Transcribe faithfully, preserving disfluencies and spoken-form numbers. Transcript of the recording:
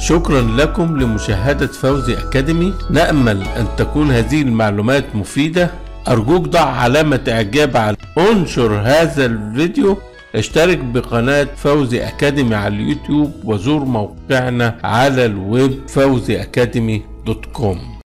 شكرا لكم لمشاهدة فوزي أكاديمي. نأمل أن تكون هذه المعلومات مفيدة. أرجوك ضع علامة إعجاب على انشر هذا الفيديو، اشترك بقناة فوزي أكاديمي على اليوتيوب، وزور موقعنا على الويب فوزي أكاديمي دوت كوم.